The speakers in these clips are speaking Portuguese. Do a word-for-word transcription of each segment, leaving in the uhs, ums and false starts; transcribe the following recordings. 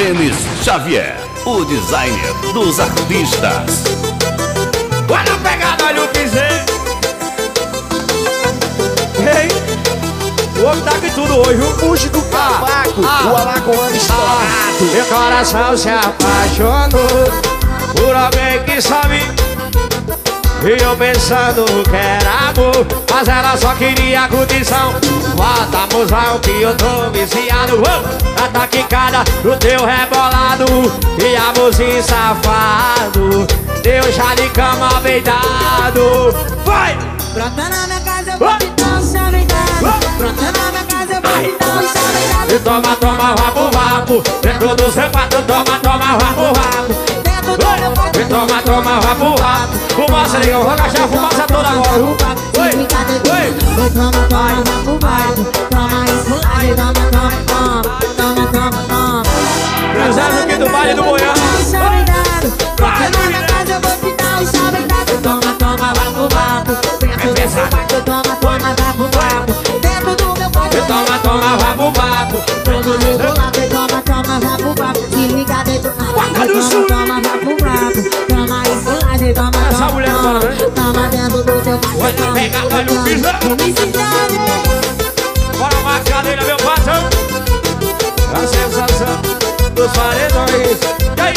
Denis Xavier, o designer dos artistas. Olha a pegada, olha o piseiro. Ei, o homem tá aqui tudo hoje, o puxo do cavaco, ah, o alagoano estourado. Ah, meu coração se apaixonou por alguém que sabe. E eu pensando que era amor, mas ela só queria condição. Bota mozão que eu tô viciado, oh, tá quicada no teu rebolado. E a mozinha safado, deu já de cama beijado. Vai! Brota na minha casa, eu vou te dar um chaveirado. Brota na minha casa, eu vou te dar um chaveirado. E toma, toma, rabo, rabo. Dentro do seu quarto, toma, toma, rabo, rabo. E toma, toma, rabo, rabo. Fumaça, liga, vou agachar a fumaça toda agora. Oi, oi. Toma, toma, rabo, rabo. Toma isso, aí, toma, toma, toma. Toma, toma, toma. Cruzado aqui do baile do Boião. Brota na minha casa, eu vou te dar um chaveirado. Toma, toma, rabo, rabo. Dentro do seu quarto, toma, toma, rabo, rabo. Dentro do meu quarto, toma, toma, rabo, rabo. Toma, toma, toma, rabo, rabo. Se liga dentro do Guarda do Sul. Toma, rabo, rabo. Toma isso, aí, toma, toma. Essa mulher agora, né? Toma dentro do seu quarto. Olha, pega, olha o piso. Bora uma cadeira, meu patrão. A sensação dos paredões. E aí?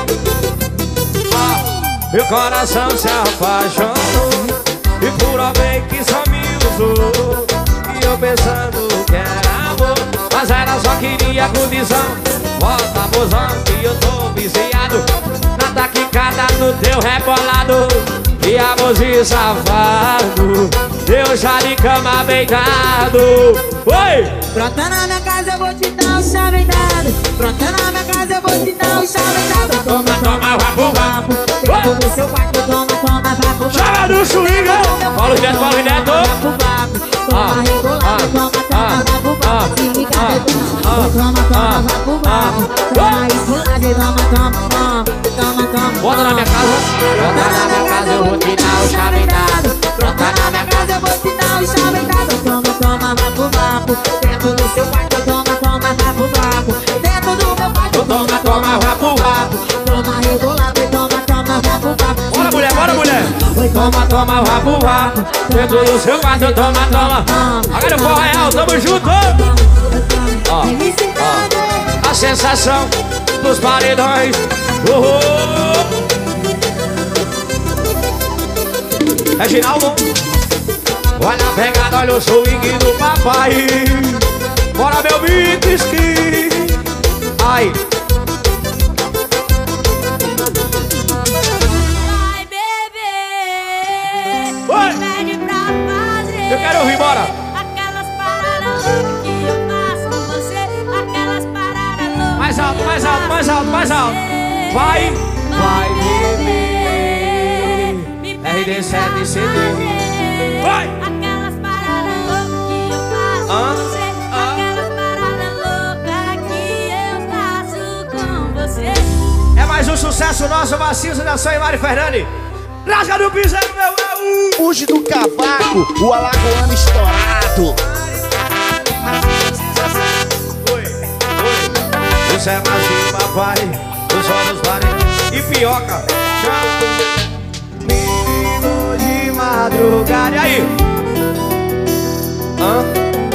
Ah, meu coração se apaixonou e por alguém que só me usou. E eu pensando que era amor, mas ela só queria condição. Bota mozão que eu tô viciado, na taquicada no teu rebolado. E a mozinha safado, deu já de cama beijado. Oi! Brota na minha casa, eu vou te dar um chaveirado. Brota na minha casa, eu vou te dar um chaveirado. Toma, toma, rabo, rabo. Dentro do seu quarto, toma, toma, rabo, chama do swing! Paulo Neto, Paulo Neto! Toma, rebolado, toma, toma, rabo, rabo. Se liga dentro, toma, toma, rabo, rabo. Toma isso, aí, toma, toma, toma. Toma, toma. Bota na minha casa. Bota na minha casa, eu vou te dar um chaveirado. Brota na minha casa, eu vou te dar um chaveirado. Toma, toma, rabo, rabo. Dentro do seu quarto, toma, toma, rabo, rabo. Dentro do meu quarto, toma, toma, rabo, rabo. Toma, rebolado, toma, toma, rabo, rabo. Bora, mulher, bora, mulher. Toma, toma, rabo, rabo. Dentro do seu quarto, toma, toma. Agora o forró real, tamo junto. Ó, ó, a sensação dos paredões. Oh, oh. Reginaldo, olha a pegada, olha o swing do papai. Bora, meu Mitski. Ai. Vai, bebê. Oi. Me pede pra fazer. Eu quero ouvir, bora. Aquelas paradas loucas que eu faço com você. Aquelas paradas loucas. Mais alto, mais alto, mais alto, mais alto. Vai, vai, bebê. R D sete C D. Vai. Aquelas paradas loucas que eu faço Ah, com você. ah. Aquelas paradas loucas que eu faço com você. É mais um sucesso nosso, Maciço da São e Mari Fernandes. Rasga do piseiro, meu é o Fuge do cavaco, o alagoano estourado. Oi, oi. Isso é Maciço, papai. Os olhos parem e pioca. Menino de madrugada. E aí? Hã?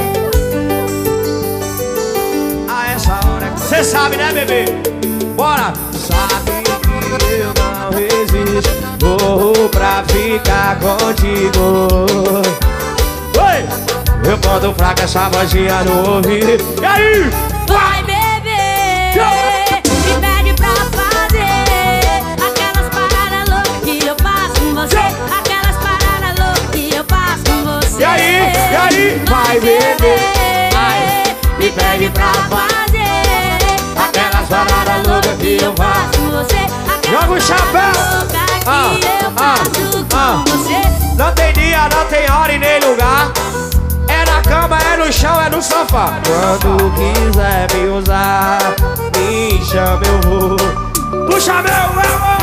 A essa hora cê sabe, né, bebê? Bora! Sabe que eu não resisto, vou pra ficar contigo. Oi! Eu boto fraca essa vozinha no ouvido. E aí? Vai, bebê. Me pede pra fazer aquelas paradas loucas que eu faço com você. Aquelas paradas loucas que eu faço com você. E aí? E aí? Vai, bebê. Vai. Me pede pra fazer aquelas paradas loucas que eu faço com você. Joga o chapéu. Ah, que eu ah, faço ah. com você. Não tem dia, não tem hora e nem lugar. É na cama, é no chão, é no sofá. Quando quiser me usar, me chama, eu vou. Puxa meu amor.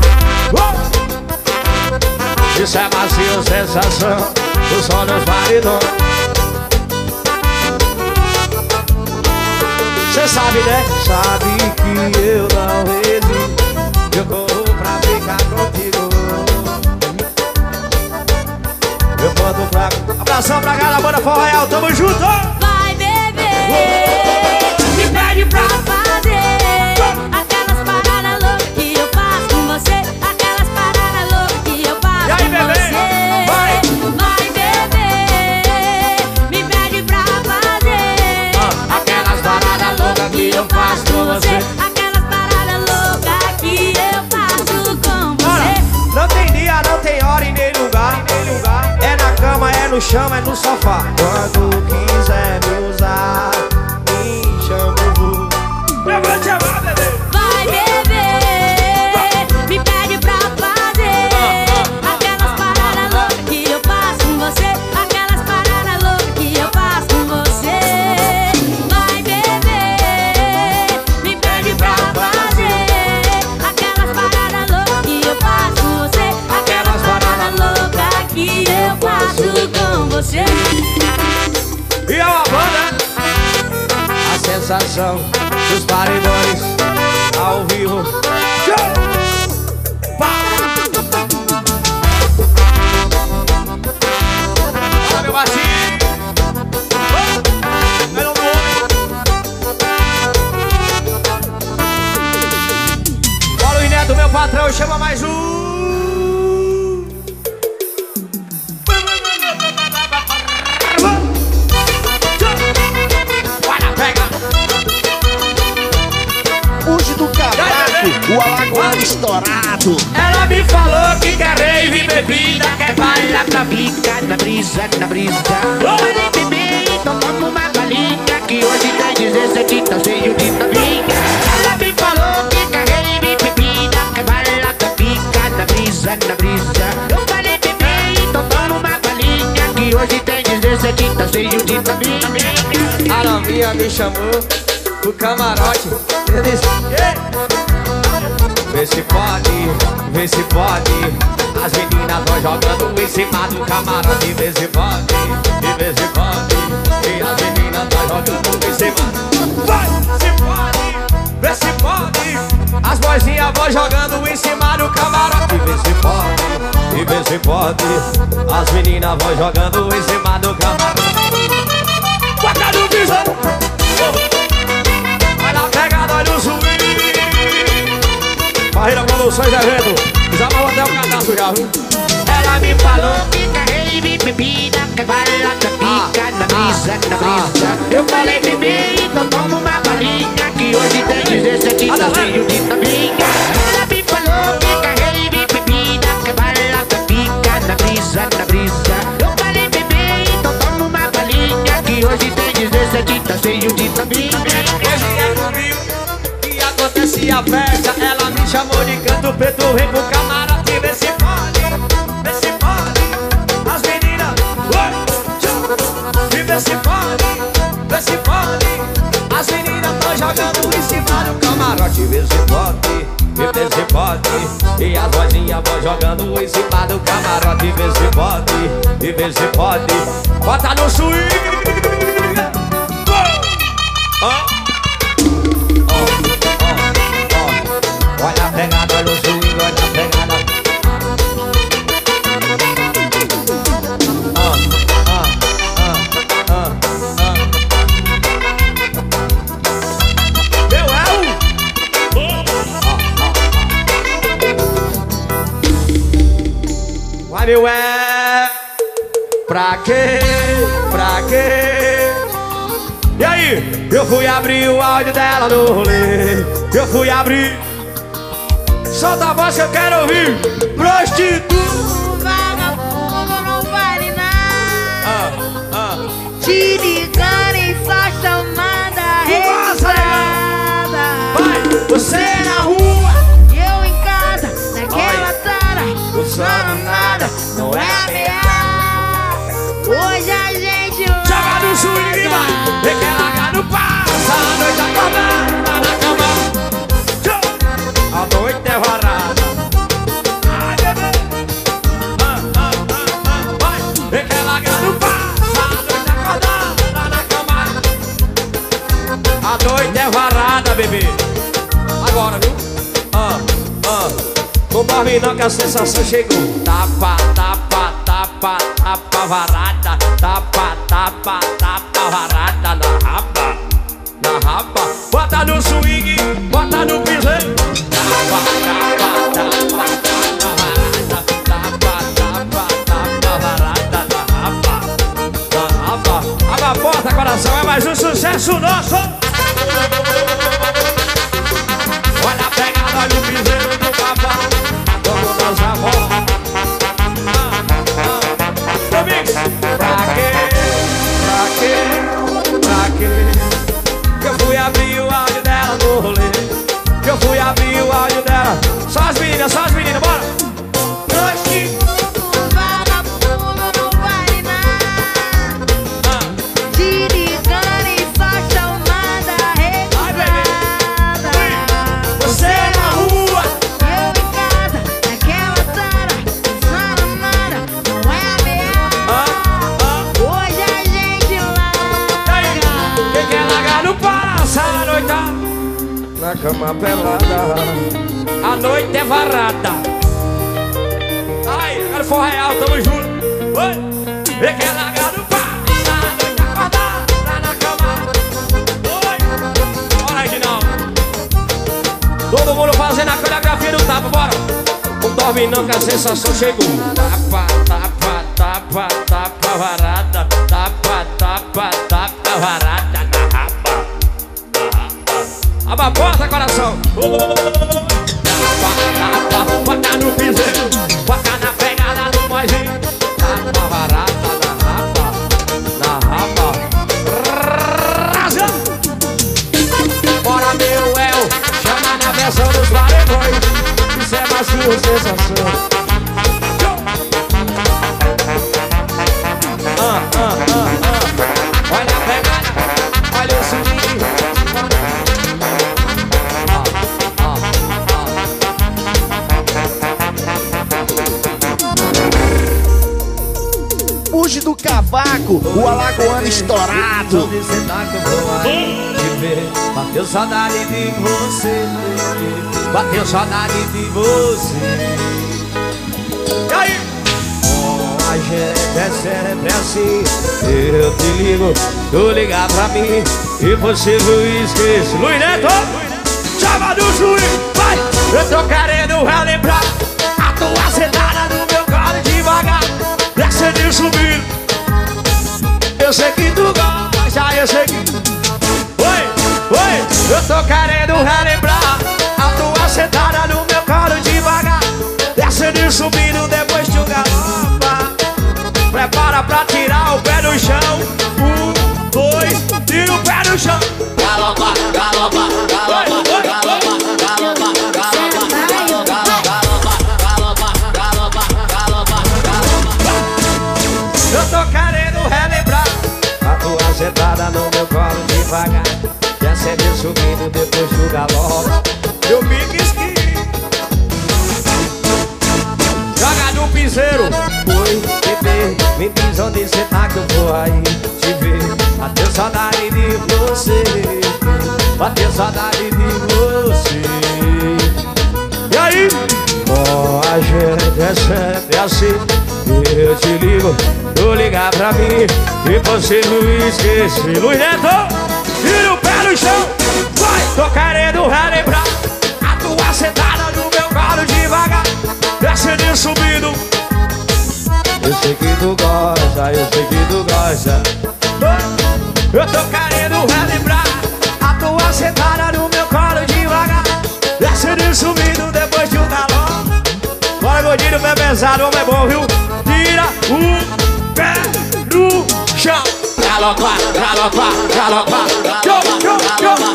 Oh! Isso é macio, sensação. O som dos paredões. Cê sabe, né? Sabe que eu não resisto. Eu corro pra ficar contigo. Eu boto fraco. Abração pra galera, banda Forró Real, tamo junto! Vai beber, me pede pra fazer aquelas paradas loucas que eu faço com você. Aquelas paradas loucas que eu faço E aí, com bebê? você. Vai! Vai beber, me pede pra fazer aquelas paradas loucas que eu faço com você. Aquelas paradas loucas que eu faço com você. Não tem dia, não tem hora e nem lugar, nem lugar. É na cama, é no chão, é no sofá. Quando quiser me usar, me chama, eu vou. Eu vou te amar, bebê. Vai beber, me pede pra fazer aquelas paradas loucas que eu faço com você. Aquelas paradas loucas que eu faço com você. Vai beber, me pede pra fazer aquelas paradas loucas que eu faço com você. Aquelas paradas loucas que eu faço com você. E é uma banda, a sensação dos paredões ao vivo. Pá! Fala, meu baixinho! Melhor nome! Bora, o Neto, meu patrão, chama mais um! Hoje do cavaco, o alagoano estourado. Ela me falou que quer rave, bebida, quer bailar pra Fica na brisa, na brisa. Falei, bebê, então toma uma balinha, que hoje tá dezessete, tá cheio de tavinha. Ela me falou que carrei bebida, que bala, que fica na brisa, na brisa. Eu falei, bebê, então toma uma balinha, que hoje tem dezessete, tá cheio de tavinha. A novinha me chamou pro camarote. Eu disse, vê se pode, vê se pode. As meninas vão jogando em cima do camarote. Vê se pode, e vê se pode. E as meninas vão jogando em cima. Vai, se pode, vê se pode. As boizinhas vão jogando em cima do camarote. Vê se pode, e vê se pode. As meninas vão jogando em cima do camarote. Bota no visão. Vai na pegada, olha o swing. Barreira Produções Evento. Já vou até o cadastro já, viu? Ela me falou que carrei bebida, que bala, que fica na brisa, na brisa. Eu falei, bebê, então toma uma balinha, que hoje tem dezessete, tá cheio de tavinha. Ela me falou que carrei bebida, que bala, que fica na brisa, na brisa. Eu falei, bebê, então toma uma balinha, que hoje tem dezessete, tá cheio de tavinha. Hoje é comigo que acontece a festa. Ela me chamou de canto preto, vem pro camarote. Vê se pode, vê se pode. As meninas, oi, e vê se pode, vê se pode. As meninas tão jogando em cima do camarote. Vê se pode, e vê se pode. E as vozinhas vão jogando em cima do camarote. Vê se pode, e vê se pode. Bota no swing. Olha a pegada, olha o swing, olha a pegada. Ah, ah, ah, ah, ah. Meu El! Vai, meu El! Pra quê? Pra quê? E aí? Eu fui abrir o áudio dela no rolê. Eu fui abrir. Solta a voz que eu quero ouvir. Prostituta, Vagabundo, não vale nada. ah, ah. Te ligarem só chamada registrada. Vai, você na rua, Eu em casa, naquela tara. o sono nada, Não é ameaça. Hoje a gente joga no swing, vai. Vê que ela cai no passa. A noite acordada na cama. A noite é varada. Ai, bebê. dorme não que a sensação chegou. Tapa, tapa, tapa, tapa varada. Tapa, tapa, tapa varada na raba. Na raba. Bota no swing, bota no piseiro. Tapa, tapa, tapa, tapa varada. Tapa, tapa, tapa varada na raba. Na raba. Abre a porta, coração, é mais um sucesso nosso. Olha a pegada do piseiro do cavalo. Vamos dançar a bola. Ah, ah. Domingos. Pra quê? Pra quê? Pra quê? Que eu fui abrir o áudio dela no rolê. Que eu fui abrir o áudio dela. Só as meninas, só as meninas, bora. Oxi. Vagabundo não vale nada. Ah. Te ligando e só chamando a reguada. Você na rua. Eu em casa, naquela tara, só nada, não é ameaça. Ah, ah. Hoje a gente E larga. aí? Quem quer largar não passa a noite. Na cama pelada. A noite é varada. Ai, agora for real, tamo junto. Oi, quem quer largar não passa a noite acordada na cama. Oi, bora Reginaldo. Todo mundo fazendo a coreografia do tapa, bora. Não dorme não que a sensação chegou. Tapa, tapa, tapa, tapa varada. Tapa, tapa, tapa varada na raba. Abre a porta, coração. Tapa, tapa, bota no piseiro. Bota na pegada do boizinho. Tapa varada na raba. Na raba. Raza. Bora meu El. Chama na versão dos varejões. Isso é mais que uma sensação. Ah, ah, ah, ah. Olha a pegada. Olha o swing. Fuge do cavaco, o alagoano estourado. Bateu saudade de você. Bateu saudade de você. E aí? Bom, a gente é sempre assim. Eu te ligo, tu ligar pra mim e você não esquece. Luiz Neto, chama do juiz, vai! Eu tô querendo relembrar a tua sentada no meu colo devagar. Desce de subir. Eu sei que tu gosta, eu sei que... Oi, oi, eu tô querendo relembrar a tua sentada no meu colo devagar. Desce de subindo, depois tu galopa. Prepara pra tirar o pé do chão. Um, dois, tira o pé do chão. Galopa, galopa, galopa, galopa, galopa, galopa, galopa, galopa, galopa, galopa, galopa. Eu tô querendo relembrar a tua sentada no meu colo devagar. Desce de subindo, depois tu galopa. Eu me esqui. Joga no piseiro. Oi, bebê, me diz onde cê tá que eu vou aí te ver. Bateu saudade de você. Bateu saudade de você. E aí? Oh, a gente é sempre assim. Eu te ligo, tu ligar pra mim e você não esquece. Luiz Neto, tira o pé no chão. Vai, tô querendo relembrar a tua sentada no meu colo devagar. Desce de subindo. Eu sei que tu gosta, eu sei que tu gosta. Eu tô querendo relembrar a tua sentada no meu colo devagar. Desce de subindo, depois de um galão. Bora gordinho, pé pesado, homem é bom, viu? Tira o pé no chão. Galopa, galopa, galopa, galopa, galopa,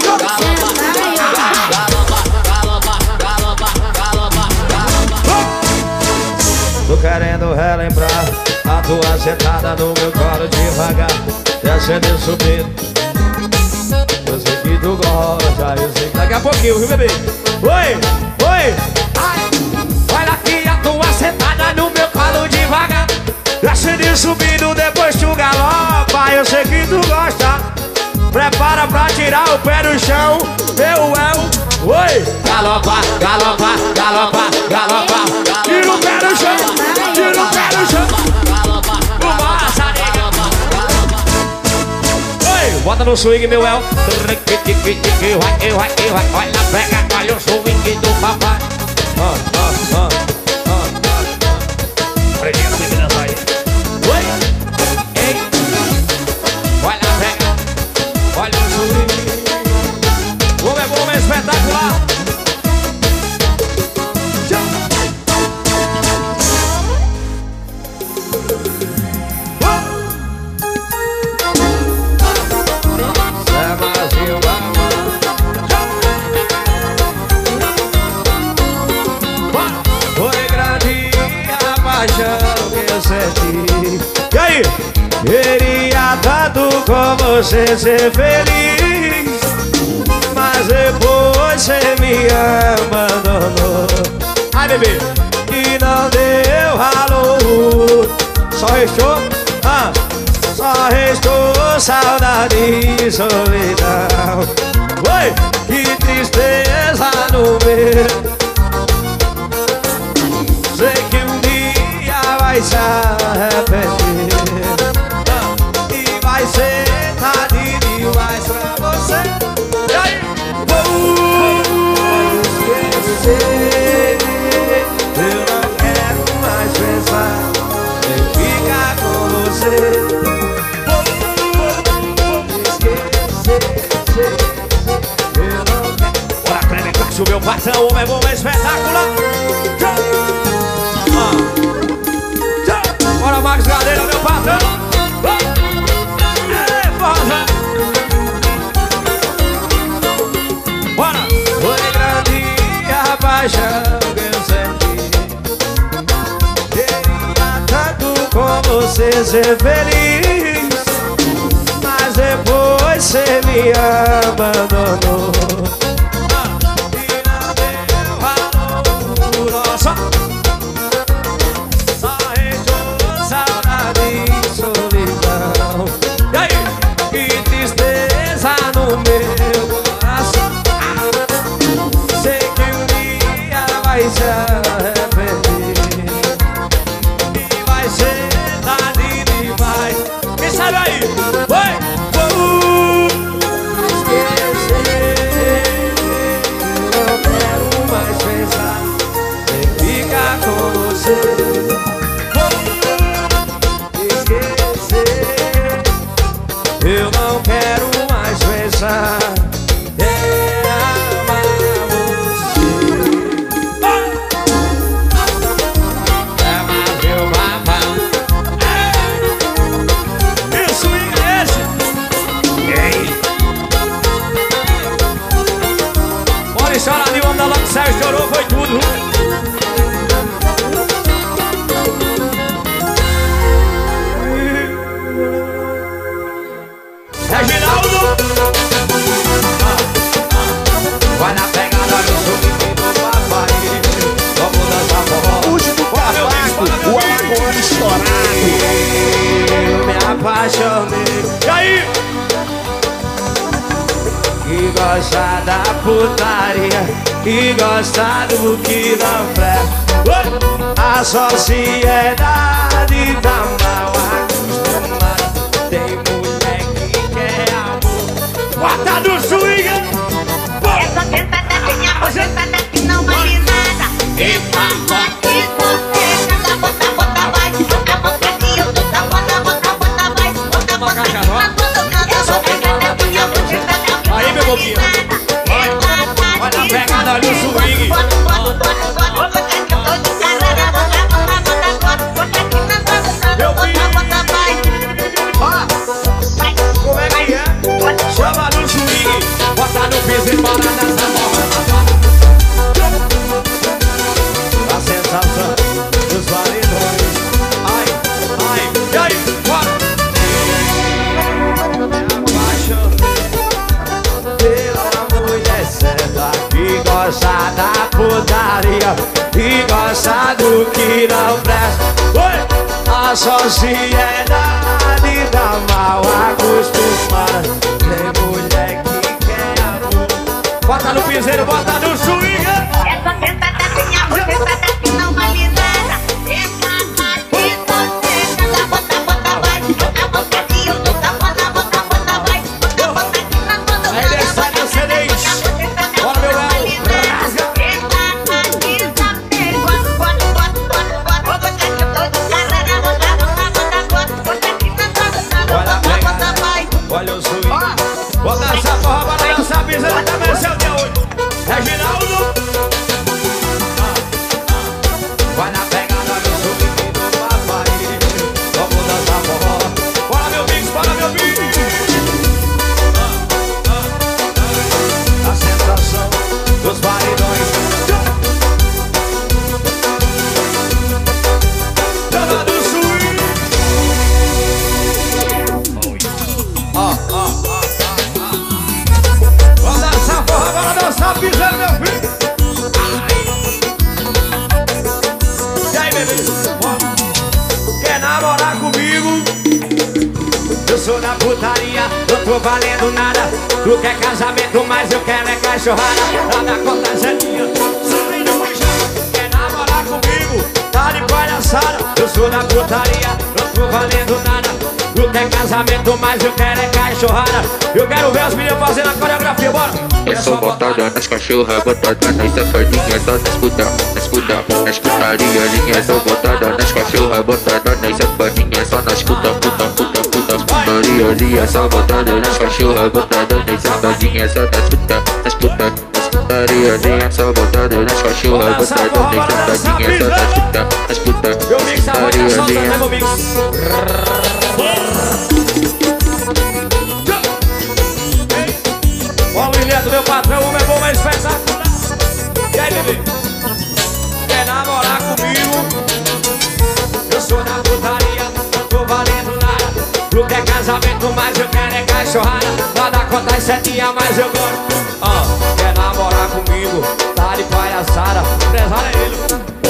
galopa, galopa, galopa, galopa. Tô querendo relembrar a tua sentada no meu colo devagar. Descendo e subindo. Eu sei que tu gosta, eu sei que... Daqui a pouquinho, viu, bebê? Oi, oi, ai. Olha aqui a tua sentada no meu colo devagar. Descendo e subindo, depois tu galopa. Eu sei que tu gosta. Prepara pra tirar o pé do chão. Eu, eu, oi. Galopa, galopa, galopa, galopa, Bota no swing, meu El. Vai, vai, vai, vai lá, pega, olha o swing do papai. Ah, ah, ah, ah, ah. Preguinha no bico dessa aí. Oi, ei. Vai lá, pega, olha o swing. Como é bom, é espetacular. E aí? Queria tanto com você ser feliz, mas depois você me abandonou. Ai, bebê, e não deu valor. Só restou, ah, só restou saudade e solidão. Oi, que tristeza no meu. Sei que um dia vai se arrepender, ah, e vai ser tarde demais pra você. E aí? Vou esquecer, eu não quero mais pensar em ficar com você. Vou esquecer, eu não quero. Bora, Cleber, classe o meu patrão, homem bom, é espetacular. Bora, Max Gadeira, meu patrão. É, força. Bora. Foi grande a paixão que eu senti. Queria tanto com você ser feliz, mas depois você me abandonou. E não deu valor. Nossa. No meu coração, sei que um dia vai se arrepender e vai ser tarde demais. Quem sabe aí? Oi! Vou esquecer, não quero mais pensar em ficar com você. Vou esquecer, eu não quero pensar em amar você. É mais meu babão. Isso, igreja. Ei. Bora chorar de onda lá que o céu estourou, foi tudo. Reginaldo. Vai na pegada do swing do papai. Vamos dançar forró. Puxa do cavaco, o alagoano estourado. Eu me apaixonei. E aí? Que gosta da putaria, que gosta do que não presta. A sociedade tá mal acostumada. Tem mulher que quer amor. Bota no swing. Essa sentadinha, você sentada que não vale nada. Essa aqui você canta, bota, bota, vai. Bota, bota aqui, eu tô da bota, bota, bota, vai. Bota, bota aqui, eu tô canta, bota, sentadinha, você sentada que não aí, meu vale nada. Vai na pegada ali o swing. Bota, bota, bota, bota, bota aqui, eu tô de carreira. Bota, bota, bota, bota, bota aqui na bota, bota, bota, vai. Vai. Como é que é? Chama no swing. Bota no piso e para nessa morra. A sensação dos validões. Ai, ai, e aí, bora. Me apaixonei pela mulher certa, que gosta da putaria, que gosta do que não presta. Oi! A sociedade tá mal acostumada. Tem mulher que quer amor. Bota no piseiro, bota no swing. Essa sentadinha, você sentada que não vale nada. Essa aqui você canta, bota, bota, vai. Bota, bota aqui, eu tô da bota, bota, bota, vai. Bota, namorar comigo? Eu sou da putaria, não tô valendo nada. Tu quer casamento, mas eu quero é cachorrada. Nada contra Zelinha, subindo no chão. Quer namorar comigo? Tá de palhaçada. Eu sou da putaria, não tô valendo nada. Tu quer casamento, mas eu quero é cachorrada. Eu quero ver as meninas fazendo a coreografia, bora! É só botada nas cachorras, botada nas safadinhas, só nas puta, nas puta, nas putaria, linha. Só botada nas cachorras, botada nas safadinhas, só nas puta, puta, puta, puta, putaria, linha. Só botada nas cachorras, botada nas safadinhas, só nas puta, nas puta, nas putaria, linha. Só botada nas cachorras, botada nas safadinhas, só nas puta, nas puta, meu mix, a voz tá soltando, né, meu mix? Ó, Luiz Neto, meu patrão, o meu bom, mais espetacular. E aí, bebê? Quer namorar comigo? Eu sou da putaria, não tô valendo nada. Tu quer casamento, mas eu quero é cachorrada. Nada contra as setinhas, mas eu gosto. Ó, oh, quer namorar comigo? Tá de palhaçada. Empresário é ele.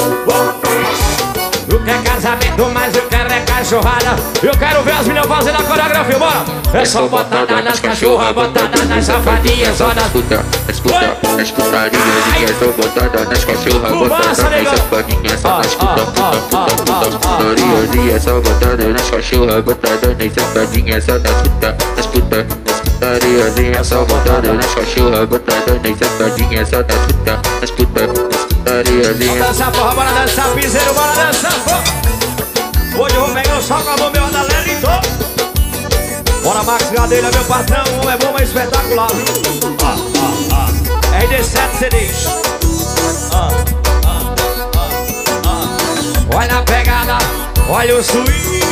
Tu quer casamento, mas eu quero é cachorrada. Eu quero ver as meninas fazendo a coreografia, bora! É só botada nas cachorras, botada nas safadinhas, só nas puta, nas puta, nas putarias. Só botada nas cachorras, botada nas safadinhas, só nas puta, puta, puta, puta, putaria. Só botada nas cachorras, botada nas safadinhas, só nas puta, nas puta, nas putarias. Só botada nas cachorras, botada nas safadinhas, só nas puta, nas puta, nas putarias. Bora dançar porra, bora dançar piseiro, bora dançar porra. Hoje eu vou pegar o sol com a mão, meu Adalera e tô. Bora Max Gadelha, meu patrão, um é bom, mas espetacular, viu? Ah, ah, ah. R D sete C Ds. Ah, ah, ah, ah. Olha a pegada, olha o swing.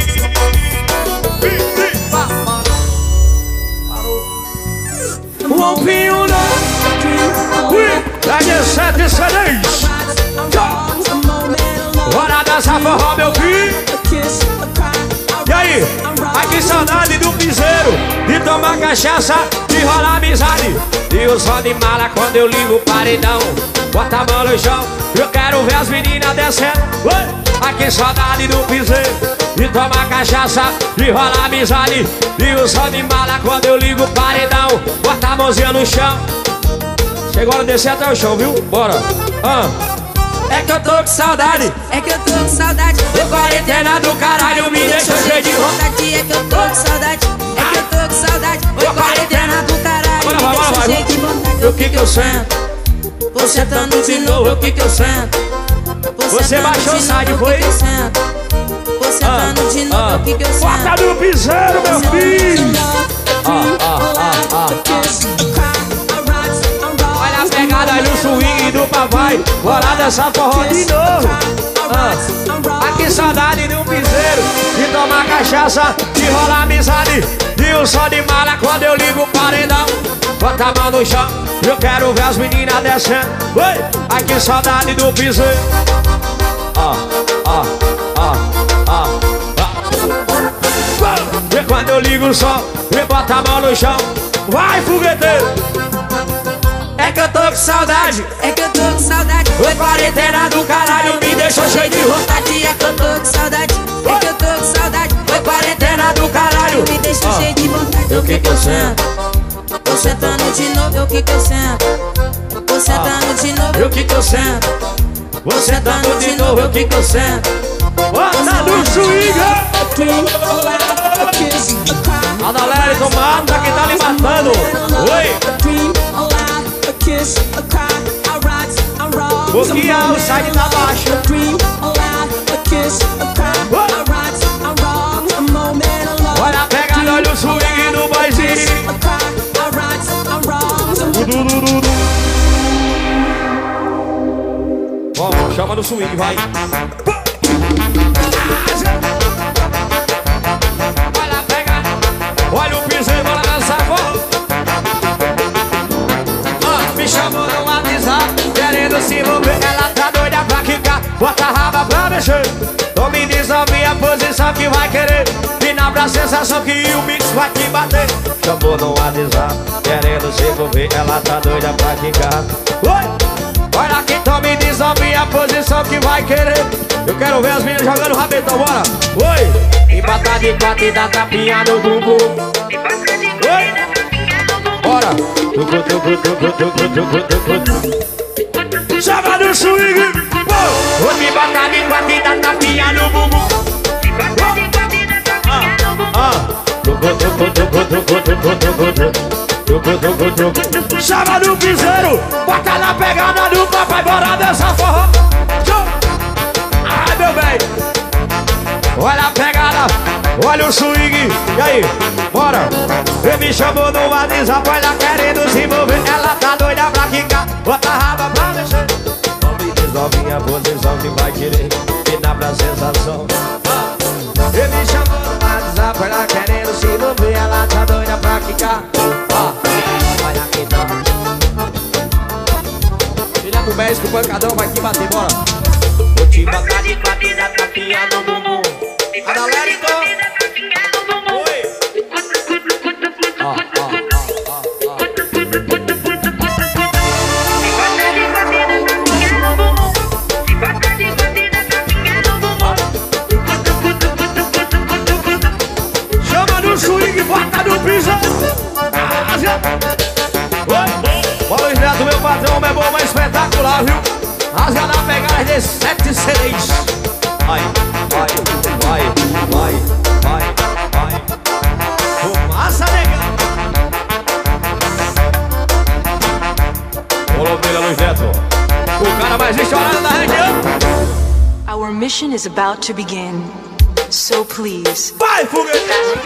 O Alpinho não. R D sete C Ds. Bora dançar forró, meu filho. E aí? Ai, que saudade do piseiro, de tomar cachaça, de rolar amizade. E o som de mala quando eu ligo o paredão. Bota a mão no chão, eu quero ver as meninas descendo. Ai, que saudade do piseiro, de tomar cachaça, de rolar amizade. E o som de mala quando eu ligo o paredão. Bota a mãozinha no chão. Chegou a descer até o chão, viu? Bora! Ah. É que eu tô com saudade, É que eu tô com saudade. do quarentena do caralho, me deixa cheio de vontade. É que eu tô com saudade. É que eu tô com saudade. Ô quarentena do caralho, Bora, me vai, vai, deixa vai. cheio de vontade. O que que eu sento? Vou sentando de novo. O que que eu sento? Vou Você sentando baixou o de site, novo, foi? o que que eu sento? Vou sentando de novo. O que que eu sento? Bota no piseiro, meu filho! Olha a pegada aí no swing do papai. Bora dançar forró de novo. Ah. Ah, que saudade de um piseiro, de tomar cachaça, de rolar amizade. E o som de mala quando eu ligo o paredão. Bota a mão no chão, eu quero ver as meninas descendo. Oi! Ai, que saudade do piseiro. Ah, ah, ah, ah, ah. E quando eu ligo o som, eu boto a mão no chão. Vai, fogueteiro! É que eu tô com saudade, É que eu tô com saudade. o quarentena do caralho me deixou cheio de vontade. É que eu tô com saudade. É que eu tô com saudade. O quarentena do caralho Me deixa Ah. cheio de vontade. O que que eu sento? Vou sentando de novo. O que que eu sento? Vou sentando de novo. O que que eu sento? Vou sentando de novo, o que que eu sento? Bota no swing! A galera tomada que tá lhe matando. Oi! Boquear, o side tá baixo. Olha a pegada, olha o swing do boyzinho. Ó, chama no swing, vai. Olha a pegada, olha o piseiro, bora dançar, vó. Ó, me chamou no WhatsApp, querendo se envolver. Ela tá doida pra quicar, bota a raba pra mexer. Então me diz a minha posição que vai querer. Final pra sensação que o mix vai te bater. Chamou no WhatsApp, querendo se envolver. Ela tá doida pra quicar. Oi! Olha aqui, então me diz a minha posição que vai querer. Eu quero ver as meninas jogando rabetão, bora. Oi! E bata de quatro e dá tapinha no bumbum. Oi! Bora! Tucu, tucu, tucu, tucu, tucu, tucu, tucu. Chama no swing! Oi! Me bata de quatro e dá tapinha no bumbum. Ah! Tucu, tucu, tucu, tucu, tucu, tucu, tucu. Chama no piseiro, bota na pegada do papai, bora dessa forró. Ai meu bem, olha a pegada, olha o swing. E aí, bora. Ele me chamou no WhatsApp, olha querendo se envolver. Ela tá doida pra quicar, bota a raba pra mexer. Não me diz novinha posição que vai querer, me dá pra sensação. Ele me chamou no WhatsApp, olha querendo se envolver. Ela tá doida pra quicar. Olha aqui, então. Filha do México, o pancadão vai te bater, bora. Vou te botar de quatro e dar tapinha no bumbum. A galera, então. Oi. Ó, ó, ó, ó, ó. Chama no swing, bota no piso. Olha o Neto, meu patrão, homem é bom, mas espetacular, viu? Rasga na pegada de sete seis. Vai, vai, vai, vai, vai, vai. Fumaça, negão. Olha o Luiz Neto, o cara mais estourado da região. Our mission is about to begin, so please. Vai, foguete!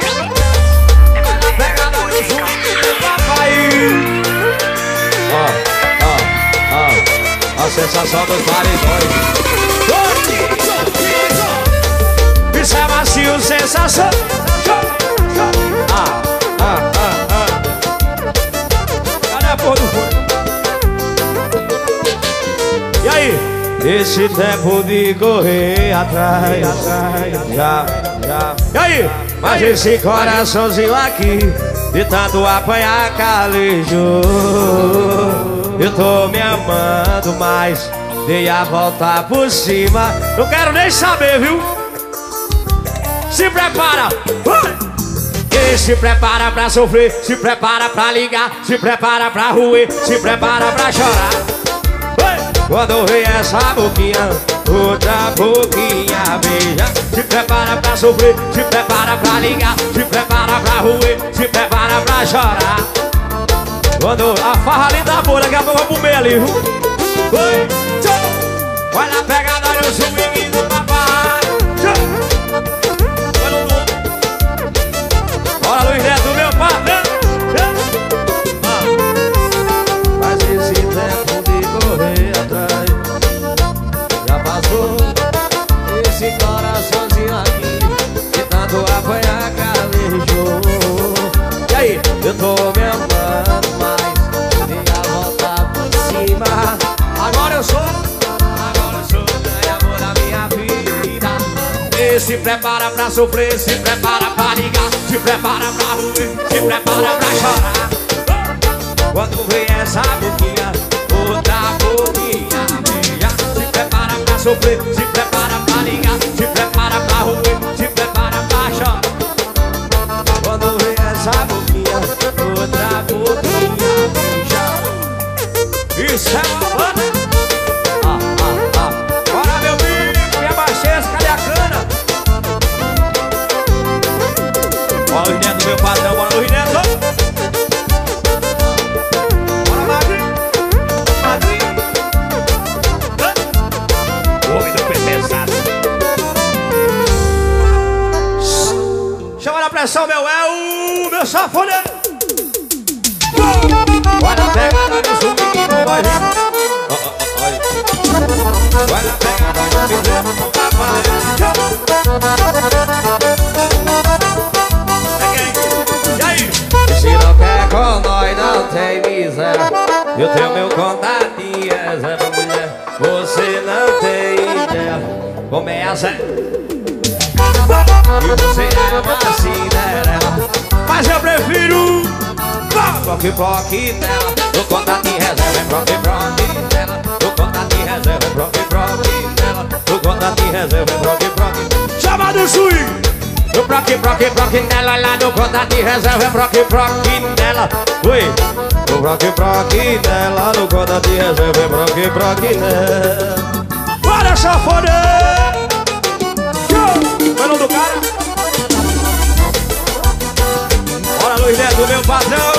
Pegada no swing, papai. Ó, ó, ó, a sensação dos paredões. Isso é macio, sensação. Ah, ah, ah, ah. Cadê a porra do fone? E aí? Esse tempo de correr atrás, atrás, já, já. E aí? Mas esse coraçãozinho aqui, de tanto apanhar calejou. Eu tô me amando mais, dei a volta por cima. Não quero nem saber, viu? Se prepara, uh! Se prepara pra sofrer, se prepara pra ligar, se prepara pra ruir, se prepara pra chorar. uh! Quando vem essa boquinha, outra boquinha beija. Se prepara pra sofrer, se prepara pra ligar, se prepara pra ruir, se prepara pra chorar. Quando a farra ali da boa, daqui a pouco eu vou comer ali, viu? Oi, tchau. Olha a pegada no swing do papai. Bora, Luiz Neto, meu patrão. Ah. Mas esse tempo de correr atrás já passou. Esse coraçãozinho aqui, de tanto apanhar calejou. E aí, eu tô me amando mais, dei a volta por cima. Agora eu sou, agora eu sou o amor da minha vida. E se prepara pra sofrer, se prepara pra ligar, se prepara pra ruir, se prepara pra chorar. Quando vem essa boquinha, outra boquinha beija. Se prepara pra sofrer, se prepara pra ligar, se prepara pra ruir, se prepara pra chorar. Quando vem essa boquinha, outra boquinha beija. Isso é uma banda. Ah, ah, ah. Bora, meu filho, me abaixei, cadê a cana? Bora, Luiz Neto, meu patrão, bora, Luiz Neto. Bora, Magrinho, Magrinho. O homem do pé pesado. Chama na pressão, meu, é o meu safoneiro. Olha a pegada no swing do boy. Olha a pegada no swing do papai. E aí? Se não quer com nós, não tem miséria. Eu tenho meu contatinho, é pra mulher. Você não tem ideia como é a Zé. E você é uma Cinderela. Mas eu prefiro... proc, proc dela. No contato em reserva é proc, proc dela. No contato em reserva é proc, proc dela. No contato em reserva é proc, proc. Chama do swing. No proc, proc, proc dela. Lá no contato em reserva é proc, proc dela. Oi. No proc, proc dela. No contato em reserva é proc, proc dela. Bora, safadão! Qual é o nome do cara? Bora, Luiz Neto, meu patrão!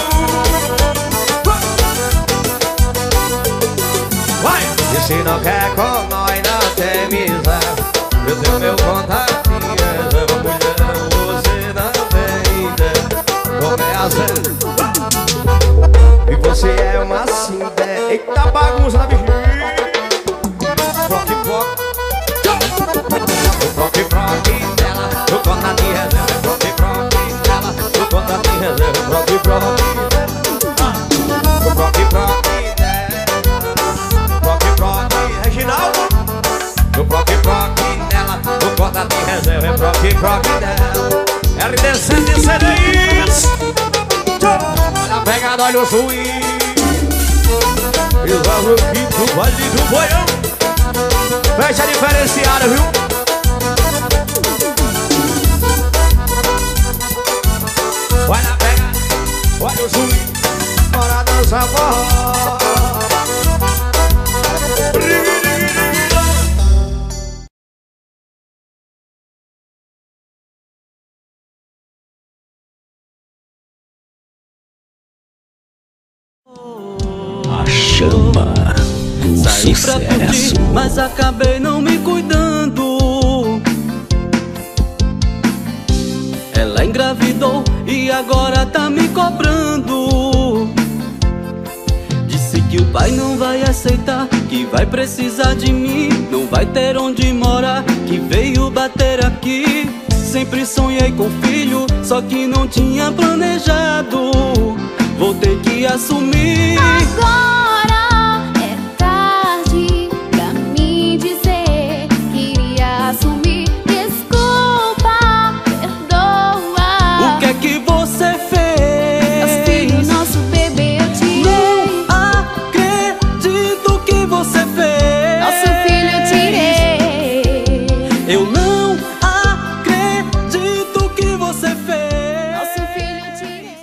Vai! E se não quer com nós, não tem miséria. Eu tenho meu contato em reserva, mulher, você não tem ideia. Como é a zero. E você é uma cinda. Eita bagunça na bichinha. Proc, proc. Proc, proc dela. No contato em reserva é proc, proc dela. No contato em reserva é proc, proc dela. No proc, proc dela. Proc, proc, Reginaldo. No proc, proc dela. No contato em reserva é proc, proc dela. R D sete C D Is. Olha a pegada, olha o swing. E o Louquinho do baile do boião. Fecha diferenciada, viu? Olha, pega, olha o swing. Bora dançar forró. A chama do Saí pra curtir, sucesso. mas acabei não me cuidando. Ela engravidou e agora tá me cobrando. Disse que o pai não vai aceitar, que vai precisar de mim, não vai ter onde morar, que veio bater aqui. Sempre sonhei com filho, só que não tinha planejado. Vou ter que assumir. Agora é tarde pra me dizer. Queria assumir. Desculpa, perdoa. O que é que você fez? Nosso filho, nosso bebê eu tirei. Não acredito que você fez. Nosso filho eu tirei. Eu não acredito que você fez. Nosso filho eu tirei.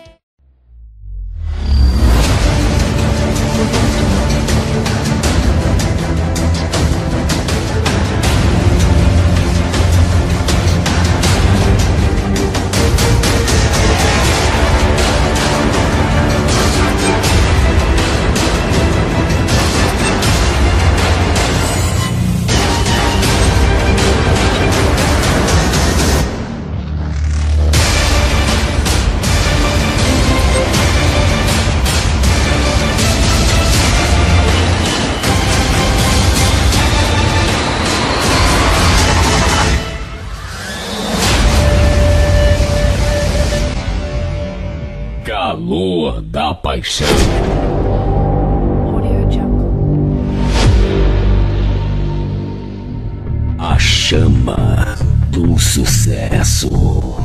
Calor da paixão. A chama do sucesso.